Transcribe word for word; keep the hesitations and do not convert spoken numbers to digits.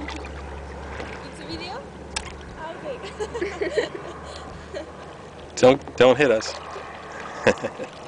It's a video? Okay. Don't don't hit us.